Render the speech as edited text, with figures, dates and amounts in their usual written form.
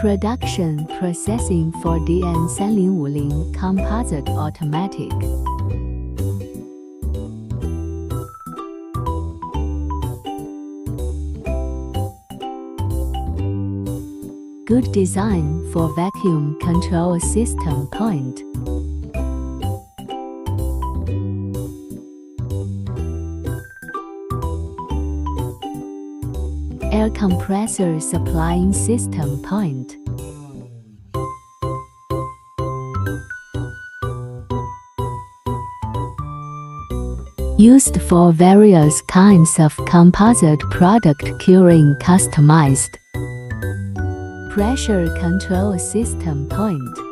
Production processing for DN3050 composite automatic. Good design for vacuum control system point. Air compressor supplying system point. Used for various kinds of composite product curing customized. Pressure control system point.